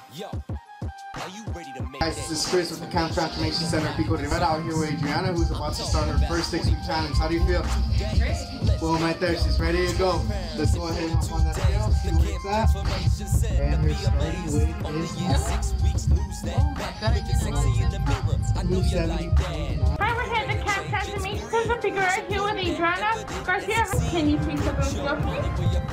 Guys, this is Chris with the Camp Transformation Center Pico Rivera out here with Adriana, who's about to start her first 6-week challenge. How do you feel? Great. Boom, right there. She's ready to go. Let's go ahead and hop on that scale, see where it's at. And her starting weight is at 270. Hi, we're here at the Camp Transformation Center Figueroa here with Adriana Garcia. Can you please open the door for me?